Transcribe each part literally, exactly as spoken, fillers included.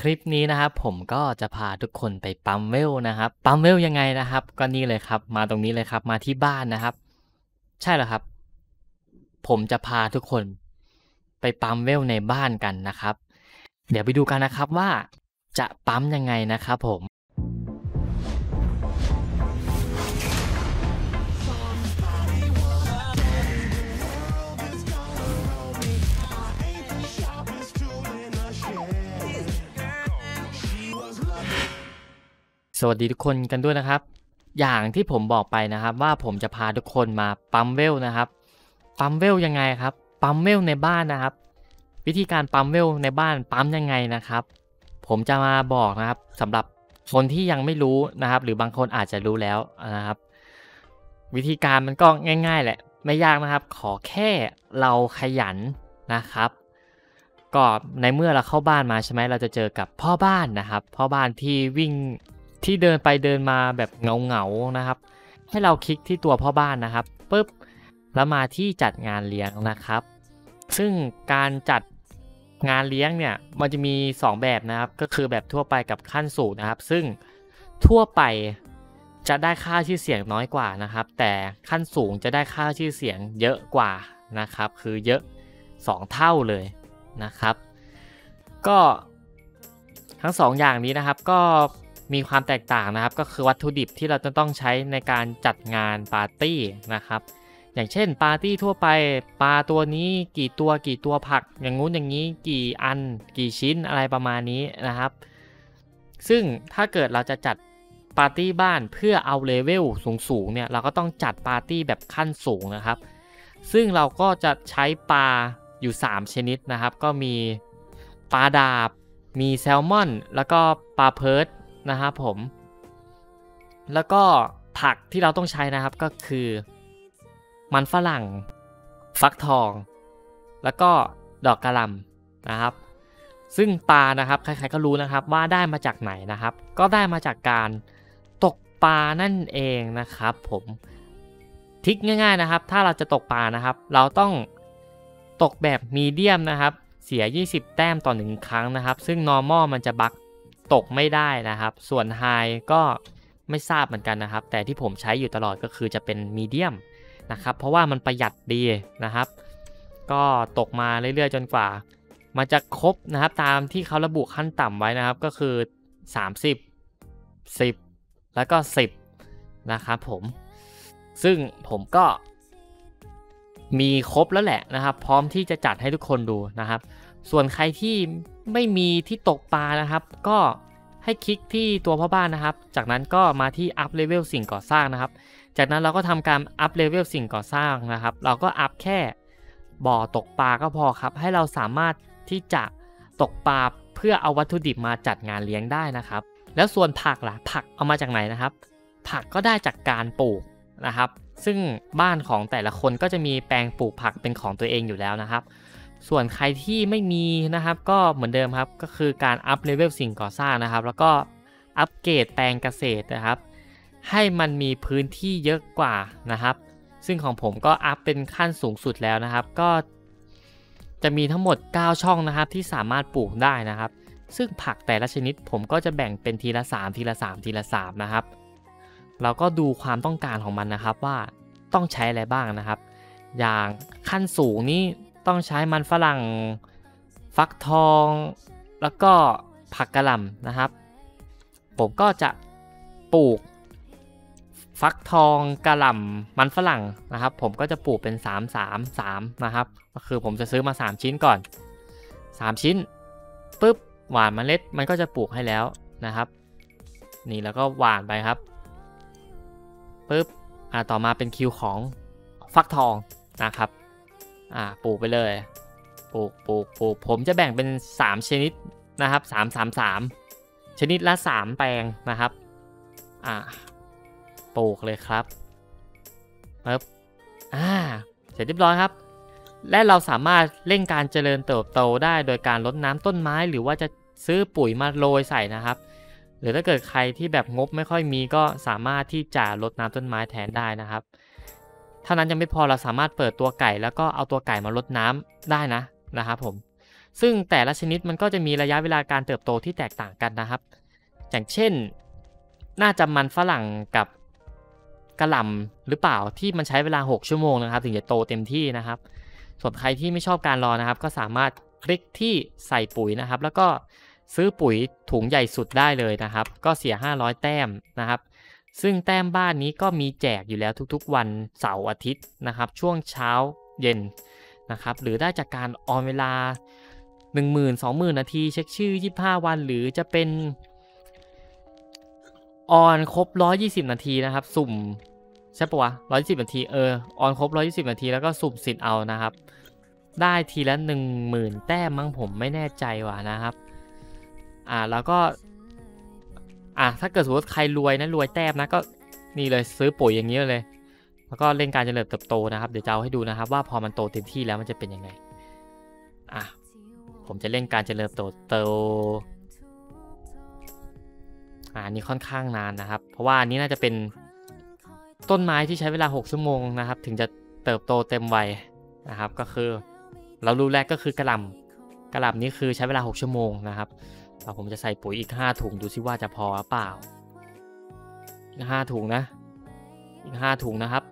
คลิปนี้นะครับผมก็จะพาทุกคนไปปั๊มเวลนะครับปั๊มเวลยังไงนะครับก็นี่เลยครับมาตรงนี้เลยครับมาที่บ้านนะครับใช่แล้วครับผมจะพาทุกคนไปปั๊มเวลในบ้านกันนะครับเดี๋ยวไปดูกันนะครับว่าจะปั๊มยังไงนะครับผม สวัสดีทุกคนกันด้วยนะครับอย่างที่ผมบอกไปนะครับว่าผมจะพาทุกคนมาปั๊มเวลนะครับปั๊มเวลยังไงครับปั๊มเวลในบ้านนะครับวิธีการปั๊มเวลในบ้านปั๊มยังไงนะครับผมจะมาบอกนะครับสำหรับคนที่ยังไม่รู้นะครับหรือบางคนอาจจะรู้แล้วนะครับวิธีการมันก็ง่ายๆแหละไม่ยากนะครับขอแค่เราขยันนะครับก็ในเมื่อเราเข้าบ้านมาใช่ไหมเราจะเจอกับพ่อบ้านนะครับพ่อบ้านที่วิ่งที่เดินไปเดินมาแบบเหงาๆนะครับให้เราคลิกที่ตัวพ่อบ้านนะครับปุ๊บแล้วมาที่จัดงานเลี้ยงนะครับซึ่งการจัดงานเลี้ยงเนี่ยมันจะมีสองแบบนะครับก็คือแบบทั่วไปกับขั้นสูงนะครับซึ่งทั่วไปจะได้ค่าชื่อเสียงน้อยกว่านะครับแต่ขั้นสูงจะได้ค่าชื่อเสียงเยอะกว่านะครับคือเยอะสองเท่าเลยนะครับก็ทั้งสองอย่างนี้นะครับก็มีความแตกต่างนะครับก็คือวัตถุดิบที่เราจะต้องใช้ในการจัดงานปาร์ตี้นะครับอย่างเช่นปาร์ตี้ทั่วไปปลาตัวนี้กี่ตัวกี่ตัวผักอย่างงู้นอย่างนี้กี่อันกี่ชิ้นอะไรประมาณนี้นะครับซึ่งถ้าเกิดเราจะจัดปาร์ตี้บ้านเพื่อเอาเลเวลสูงๆเนี่ยเราก็ต้องจัดปาร์ตี้แบบขั้นสูงนะครับซึ่งเราก็จะใช้ปลาอยู่สามชนิดนะครับก็มีปลาดาบมีแซลมอนแล้วก็ปลาเพิร์ดนะครับผมแล้วก็ผักที่เราต้องใช้นะครับก็คือมันฝรั่งฟักทองแล้วก็ดอกกระหล่ำนะครับซึ่งปลานะครับใครๆก็รู้นะครับว่าได้มาจากไหนนะครับก็ได้มาจากการตกปลานั่นเองนะครับผมทริคง่ายๆนะครับถ้าเราจะตกปลานะครับเราต้องตกแบบมีเดียมนะครับเสียยี่สิบแต้มต่อหนึ่งครั้งนะครับซึ่ง normal มันจะบั๊กตกไม่ได้นะครับส่วน high ก็ไม่ทราบเหมือนกันนะครับแต่ที่ผมใช้อยู่ตลอดก็คือจะเป็นมีเดียมนะครับเพราะว่ามันประหยัดดีนะครับก็ตกมาเรื่อยๆจนกว่ามันจะครบนะครับตามที่เขาระบุขั้นต่ำไว้นะครับก็คือสามสิบ สิบแล้วก็สิบนะครับผมซึ่งผมก็มีครบแล้วแหละนะครับพร้อมที่จะจัดให้ทุกคนดูนะครับส่วนใครที่ไม่มีที่ตกปลานะครับก็ให้คลิกที่ตัวพ่อบ้านนะครับจากนั้นก็มาที่อัพเลเวลสิ่งก่อสร้างนะครับจากนั้นเราก็ทำการอัพเลเวลสิ่งก่อสร้างนะครับเราก็อัพแค่บ่อตกปลาก็พอครับให้เราสามารถที่จะตกปลาเพื่อเอาวัตถุดิบมาจัดงานเลี้ยงได้นะครับแล้วส่วนผักล่ะผักเอามาจากไหนนะครับผักก็ได้จากการปลูกนะครับซึ่งบ้านของแต่ละคนก็จะมีแปลงปลูกผักเป็นของตัวเองอยู่แล้วนะครับส่วนใครที่ไม่มีนะครับก็เหมือนเดิมครับก็คือการอัพเลเวลสิ่งก่อสร้างนะครับแล้วก็อัปเกรดแปลงเกษตรนะครับให้มันมีพื้นที่เยอะกว่านะครับซึ่งของผมก็อัพเป็นขั้นสูงสุดแล้วนะครับก็จะมีทั้งหมดเก้าช่องนะครับที่สามารถปลูกได้นะครับซึ่งผักแต่ละชนิดผมก็จะแบ่งเป็นทีละสามทีละสามทีละสามนะครับเราก็ดูความต้องการของมันนะครับว่าต้องใช้อะไรบ้างนะครับอย่างขั้นสูงนี้ต้องใช้มันฝรั่งฟักทองแล้วก็ผักกะหล่ำนะครับผมก็จะปลูกฟักทองกะหล่ำมันฝรั่งนะครับผมก็จะปลูกเป็นสาม สาม สามนะครับก็คือผมจะซื้อมาสามชิ้นก่อนสามชิ้นปุ๊บหว่านเมล็ดมันก็จะปลูกให้แล้วนะครับนี่แล้วก็หว่านไปครับปุ๊บอ่าต่อมาเป็นคิวของฟักทองนะครับอ่าปลูกไปเลยปลูกปลูกปลูกผมจะแบ่งเป็นสามชนิดนะครับสาม สาม สามชนิดละสามแปลงนะครับอ่าปลูกเลยครับปึ๊บอ่าเสร็จเรียบร้อยครับและเราสามารถเร่งการเจริญเติบโตได้โดยการรดน้ำต้นไม้หรือว่าจะซื้อปุ๋ยมาโรยใส่นะครับหรือถ้าเกิดใครที่แบบงบไม่ค่อยมีก็สามารถที่จะรดน้ำต้นไม้แทนได้นะครับเท่านั้นยังไม่พอเราสามารถเปิดตัวไก่แล้วก็เอาตัวไก่มารดน้ำได้นะนะครับผมซึ่งแต่ละชนิดมันก็จะมีระยะเวลาการเติบโตที่แตกต่างกันนะครับอย่างเช่นน่าจะมันฝรั่งกับกระหล่ำหรือเปล่าที่มันใช้เวลาหกชั่วโมงนะครับถึงจะโตเต็มที่นะครับส่วนใครที่ไม่ชอบการรอนะครับก็สามารถคลิกที่ใส่ปุ๋ยนะครับแล้วก็ซื้อปุ๋ยถุงใหญ่สุดได้เลยนะครับก็เสียห้าร้อยแต้มนะครับซึ่งแต้มบ้านนี้ก็มีแจกอยู่แล้วทุกๆวันเสาร์อาทิตย์นะครับช่วงเช้าเย็นนะครับหรือได้จากการออนเวลา หนึ่งหมื่น สองหมื่น นาทีเช็คชื่อยี่สิบห้าวันหรือจะเป็นออนครบหนึ่งร้อยยี่สิบนาทีนะครับสุ่มใช่ปะวะหนึ่งร้อยยี่สิบนาทีเออออนครบหนึ่งร้อยยี่สิบนาทีแล้วก็สุ่มสิทธิ์เอานะครับได้ทีละ หนึ่งหมื่น แต้มมั้งผมไม่แน่ใจว่ะนะครับอ่าแล้วก็อ่ะถ้าเกิดสมมติใครรวยนะรวยแต้มนะก็นี่เลยซื้อปุ๋ยอย่างนี้เลยแล้วก็เล่นการเจริญเติบโตนะครับเดี๋ยวจะเอาให้ดูนะครับว่าพอมันโตเต็มที่แล้วมันจะเป็นยังไงอ่ะผมจะเล่นการเจริญเติบโตอ่านี่ค่อนข้างนานนะครับเพราะว่าอันนี้น่าจะเป็นต้นไม้ที่ใช้เวลาหกชั่วโมงนะครับถึงจะเติบโตเต็มวัยนะครับก็คือเรารู้แรกก็คือกระหล่ำกระหล่ำนี้คือใช้เวลาหกชั่วโมงนะครับเราผมจะใส่ปุ๋ยอีกห้าถุงดูซิว่าจะพอหรือเปล่าอีกห้าถุงนะอีกห้าถุงนะครับ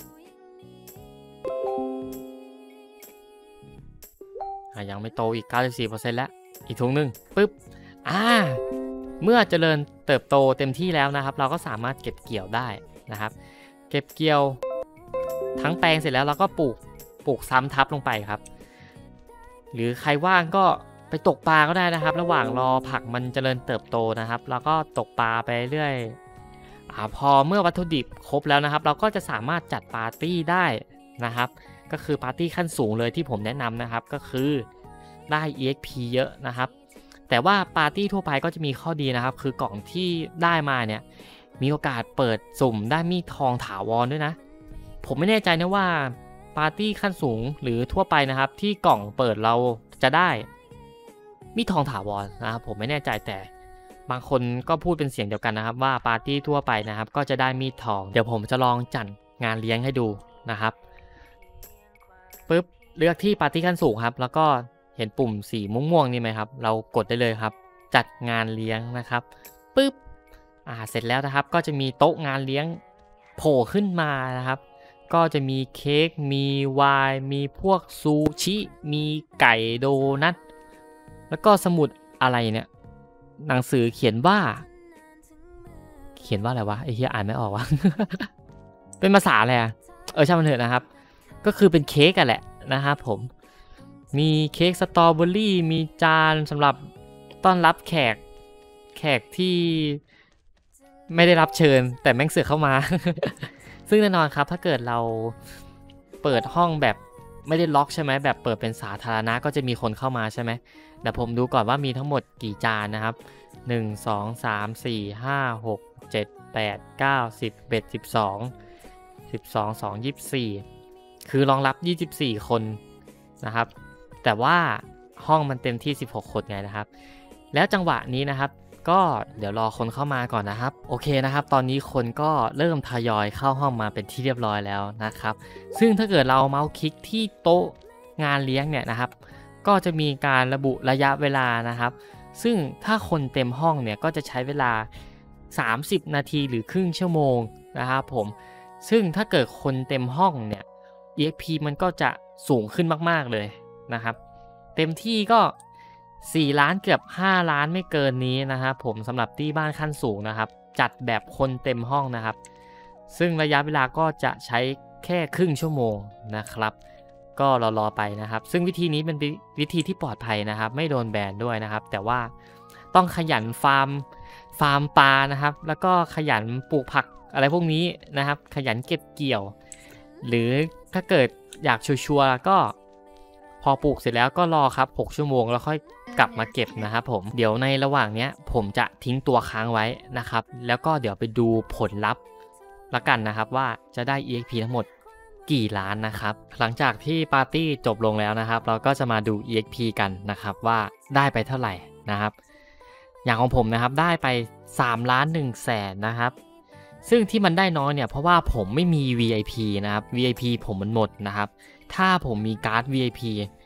ยังไม่โตอีก เก้าสิบสี่เปอร์เซ็นต์ แล้วอีกถุงหนึ่งปึ๊บอ่าเมื่อเจริญเติบโตเต็มที่แล้วนะครับเราก็สามารถเก็บเกี่ยวได้นะครับเก็บเกี่ยวทั้งแปลงเสร็จแล้วเราก็ปลูกปลูกซ้ำทับลงไปครับหรือใครว่างก็ไปตกปลาก็ได้นะครับระหว่างรอผักมันเจริญเติบโตนะครับแล้วก็ตกปลาไปเรื่อยอ่าพอเมื่อวัตถุดิบครบแล้วนะครับเราก็จะสามารถจัดปาร์ตี้ได้นะครับก็คือปาร์ตี้ขั้นสูงเลยที่ผมแนะนำนะครับก็คือได้ อี เอ็กซ์ พี เยอะนะครับแต่ว่าปาร์ตี้ทั่วไปก็จะมีข้อดีนะครับคือกล่องที่ได้มาเนี่ยมีโอกาสเปิดสุ่มได้มีดทองถาวรด้วยนะผมไม่แน่ใจนะว่าปาร์ตี้ขั้นสูงหรือทั่วไปนะครับที่กล่องเปิดเราจะได้มีดทองถาวรนะครับผมไม่แน่ใจแต่บางคนก็พูดเป็นเสียงเดียวกันนะครับว่าปาร์ตี้ทั่วไปนะครับก็จะได้มีดทองเดี๋ยวผมจะลองจัดงานเลี้ยงให้ดูนะครับปึ๊บเลือกที่ปาร์ตี้ขั้นสูงครับแล้วก็เห็นปุ่มสีม่วงๆนี่ไหมครับเรากดได้เลยครับจัดงานเลี้ยงนะครับปึ๊บอ่าเสร็จแล้วนะครับก็จะมีโต๊ะงานเลี้ยงโผล่ขึ้นมานะครับก็จะมีเค้กมีไวน์มีพวกซูชิมีไก่โดนัทแล้วก็สมุดอะไรเนี่ยหนังสือเขียนว่าเขียนว่าอะไรวะไอ้เหี้ยอ่านไม่ออกวะ เป็นภาษาอะไรอ่ะเออช่างมันเถอะนะครับก็คือเป็นเค้กกันแหละนะครับผมมีเค้กสตรอเบอรี่มีจานสำหรับต้อนรับแขกแขกที่ไม่ได้รับเชิญแต่แม่งเสือกเข้ามา ซึ่งแน่นอนครับถ้าเกิดเราเปิดห้องแบบไม่ได้ล็อกใช่ไหมแบบเปิดเป็นสาธารณะก็จะมีคนเข้ามาใช่ไหมเดี๋ยวผมดูก่อนว่ามีทั้งหมดกี่จานนะครับหนึ่ง สอง สาม สี่ ห้า หก เจ็ด แปด เก้า สิบ สิบเอ็ด สิบสอง สิบสอง สอง ยี่สิบสี่คือรองรับยี่สิบสี่คนนะครับแต่ว่าห้องมันเต็มที่สิบหกคนไงนะครับแล้วจังหวะนี้นะครับก็เดี๋ยวรอคนเข้ามาก่อนนะครับโอเคนะครับตอนนี้คนก็เริ่มทยอยเข้าห้องมาเป็นที่เรียบร้อยแล้วนะครับซึ่งถ้าเกิดเราเมาส์คลิกที่โต๊ะงานเลี้ยงเนี่ยนะครับก็จะมีการระบุระยะเวลานะครับซึ่งถ้าคนเต็มห้องเนี่ยก็จะใช้เวลาสามสิบนาทีหรือครึ่งชั่วโมงนะครับผมซึ่งถ้าเกิดคนเต็มห้องเนี่ย อี เอ็กซ์ พี มันก็จะสูงขึ้นมากๆเลยนะครับเต็มที่ก็สี่ล้านเกือบห้าล้านไม่เกินนี้นะครับผมสำหรับที่บ้านขั้นสูงนะครับจัดแบบคนเต็มห้องนะครับซึ่งระยะเวลาก็จะใช้แค่ครึ่งชั่วโมงนะครับก็รอๆไปนะครับซึ่งวิธีนี้เป็นวิธีที่ปลอดภัยนะครับไม่โดนแบนด้วยนะครับแต่ว่าต้องขยันฟาร์มฟาร์มปลานะครับแล้วก็ขยันปลูกผักอะไรพวกนี้นะครับขยันเก็บเกี่ยวหรือถ้าเกิดอยากชัวร์ๆก็พอปลูกเสร็จแล้วก็รอครับหกชั่วโมงแล้วค่อยกลับมาเก็บนะครับผมเดี๋ยวในระหว่างนี้ผมจะทิ้งตัวค้างไว้นะครับแล้วก็เดี๋ยวไปดูผลลัพธ์ละกันนะครับว่าจะได้ อี เอ็กซ์ พี ทั้งหมดกี่ล้านนะครับหลังจากที่ปาร์ตี้จบลงแล้วนะครับเราก็จะมาดู อี เอ็กซ์ พี กันนะครับว่าได้ไปเท่าไหร่นะครับอย่างของผมนะครับได้ไปสามล้านหนึ่งแสนนะครับซึ่งที่มันได้น้อยเนี่ยเพราะว่าผมไม่มี วี ไอ พี นะครับ วี ไอ พี ผมมันหมดนะครับถ้าผมมีการ์ด วี ไอ พี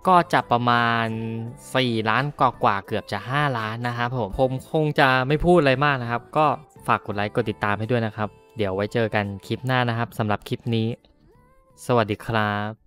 ก็จะประมาณสี่ล้านกว่าๆเกือบจะห้าล้านนะครับผมผมคงจะไม่พูดอะไรมากนะครับ ก็ฝากกดไลค์กดติดตามให้ด้วยนะครับ เดี๋ยวไว้เจอกันคลิปหน้านะครับสำหรับคลิปนี้ สวัสดีครับ